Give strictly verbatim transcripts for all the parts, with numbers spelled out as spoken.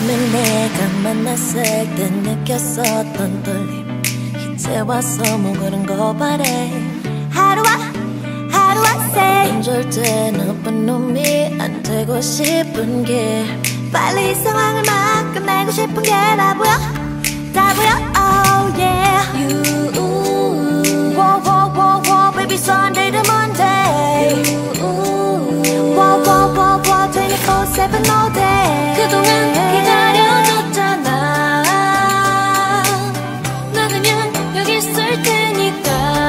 처음에 내가 만났을 때 느꼈었던 떨림 이제 와서 뭐 그런 거 바래. 하루와 하루와 새 절대 나쁜 놈이 안 되고 싶은 게 빨리 이 상황을 막 끝내고 싶은 게 다 보여 다 보여 oh yeah you whoa whoa whoa whoa baby Sunday to Monday whoa whoa whoa whoa twenty-four seven all day 그동안 기다려줬잖아 나 그냥 여기 있을 테니까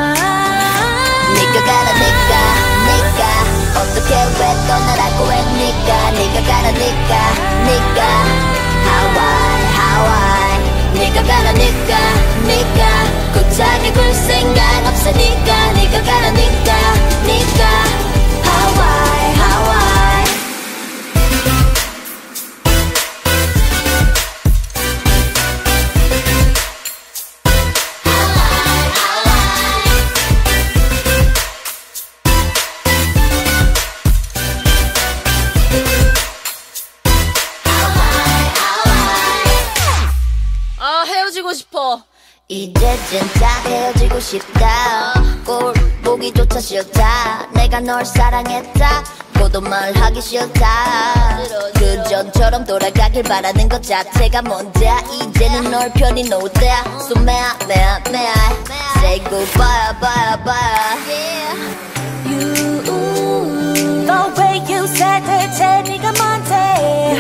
네가 가라 네가 네가 어떻게 왜 떠나라고 해 네가 네가 가라 네가 네가 하와이 하와이 네가 가라 네가 네가 고차게 굴 생각 없으니까 네가 가라 네가 네가 하와이 하와이 아 헤어지고 싶어. 이제 진짜 헤어지고 싶다 꼴 보기조차 싫다 내가 널 사랑했다 고도 말하기 싫다 그 전처럼 돌아가길 바라는 것 자체가 뭔데 이제는 널 편히 놓을 때야 So may I, may I, may I Say goodbye, bye, bye yeah. You the way you said 대체 네가 뭔데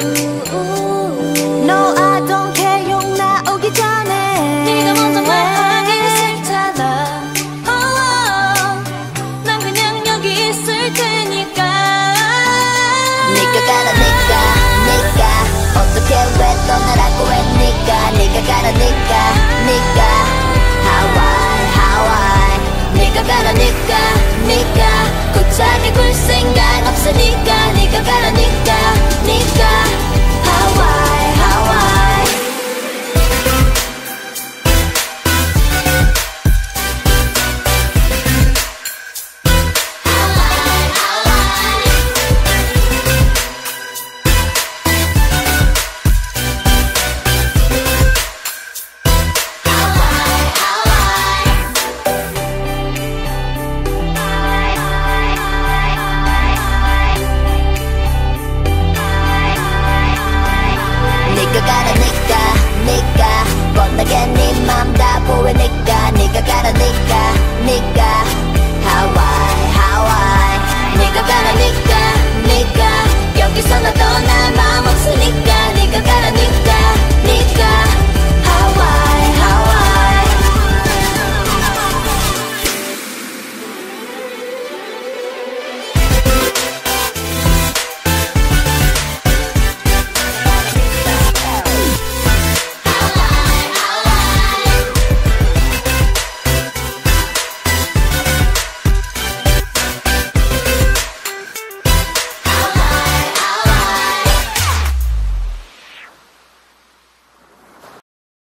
No I don't care 용 나오기 전에 네가 먼저 말하기 싫잖아 oh, 난 그냥 여기 있을 테니까 네가 가라 네가 네가 어떻게 왜 떠나라고 해 네가 네가 가라 네가 네가 하와이 하와이 네가 가라 네가 네가 고차게 굴 생각 없으니까 네가 가라 네가 네가 하와이 하와이 네가 가라 네가 네가 뻔하게 네 맘 다 보이니까 네가 가라 네가 네가